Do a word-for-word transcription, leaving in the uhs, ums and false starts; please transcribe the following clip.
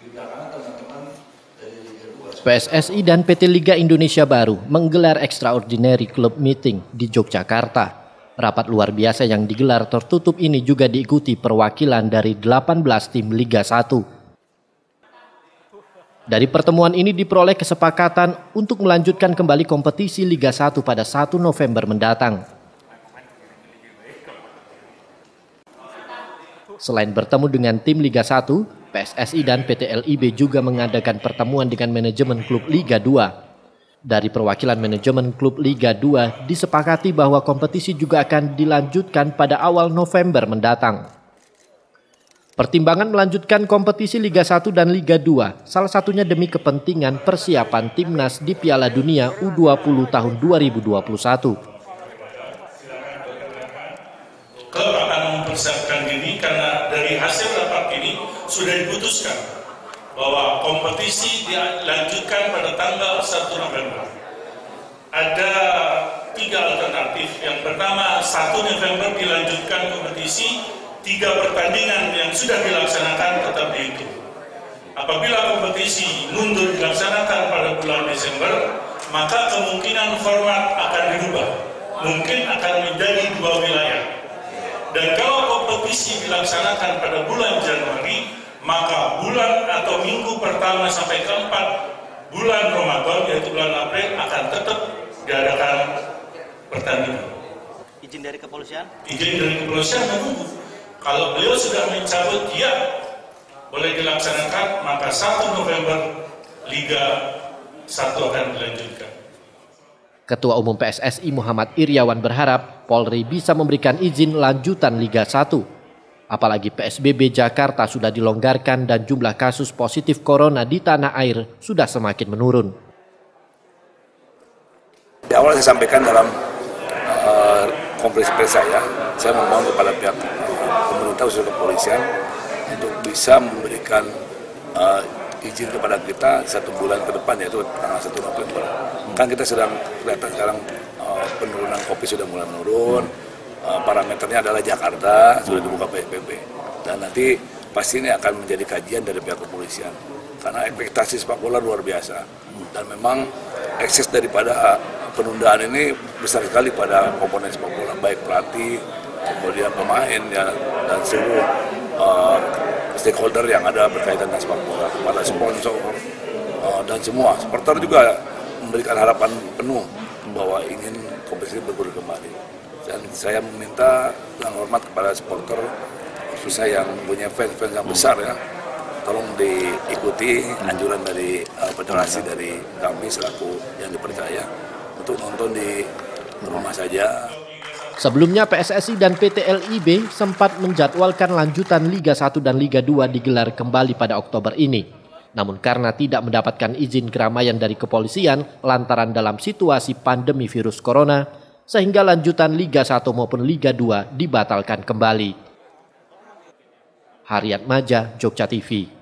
P S S I dan P T Liga Indonesia Baru menggelar Extraordinary Club Meeting di Yogyakarta. Rapat luar biasa yang digelar tertutup ini juga diikuti perwakilan dari delapan belas tim Liga satu. Dari pertemuan ini diperoleh kesepakatan untuk melanjutkan kembali kompetisi Liga satu pada satu November mendatang. Selain bertemu dengan tim Liga satu, P S S I dan P T L I B juga mengadakan pertemuan dengan manajemen klub Liga dua. Dari perwakilan manajemen klub Liga dua disepakati bahwa kompetisi juga akan dilanjutkan pada awal November mendatang. Pertimbangan melanjutkan kompetisi Liga satu dan Liga dua salah satunya demi kepentingan persiapan timnas di Piala Dunia U dua puluh tahun dua ribu dua puluh satu. Klub akan mempersiapkan diri karena dari hasil rapat ini sudah diputuskan bahwa kompetisi dilanjutkan pada tanggal satu November. Ada tiga alternatif. Yang pertama, satu November dilanjutkan kompetisi, tiga pertandingan yang sudah dilaksanakan tetap dihitung. Apabila kompetisi mundur dilaksanakan pada bulan Desember, maka kemungkinan format akan dirubah. Mungkin akan menjadi dua wilayah. Dan kalau kompetisi dilaksanakan pada bulan Januari, maka bulan atau minggu pertama sampai keempat bulan Ramadan, yaitu bulan April, akan tetap diadakan pertandingan. Izin dari kepolisian? Izin dari kepolisian menunggu. Kalau beliau sudah mencabut, ya boleh dilaksanakan, maka satu November Liga satu akan dilanjutkan. Ketua Umum P S S I Muhammad Iryawan berharap Polri bisa memberikan izin lanjutan Liga satu. Apalagi P S B B Jakarta sudah dilonggarkan dan jumlah kasus positif corona di tanah air sudah semakin menurun. Di awal saya sampaikan dalam uh, konferensi pers saya, saya memohon kepada pihak uh, pemerintah khususnya kepolisian untuk bisa memberikan uh, izin kepada kita satu bulan ke depan, yaitu tanggal satu November. Kan kita sedang kelihatan sekarang uh, penurunan COVID sudah mulai menurun. Uh, parameternya adalah Jakarta sudah dibuka P S B B, dan nanti pasti ini akan menjadi kajian dari pihak kepolisian karena ekspektasi sepak bola luar biasa dan memang ekses daripada penundaan ini besar sekali pada komponen sepak bola, baik pelatih, kemudian pemain ya, dan seluruh uh, stakeholder yang ada berkaitan dengan sepak bola, kepada sponsor uh, dan semua supporter juga memberikan harapan penuh bahwa ingin kompetisi bergulir kembali. Dan saya meminta dengan hormat kepada supporter, khususnya yang punya fans-fans yang besar ya, tolong diikuti anjuran dari uh, federasi dari kami selaku yang dipercaya untuk nonton di rumah saja. Sebelumnya P S S I dan P T L I B sempat menjadwalkan lanjutan Liga satu dan Liga dua digelar kembali pada Oktober ini. Namun karena tidak mendapatkan izin keramaian dari kepolisian lantaran dalam situasi pandemi virus corona, sehingga lanjutan Liga satu maupun Liga dua dibatalkan kembali. Haryat Maja, Jogja T V.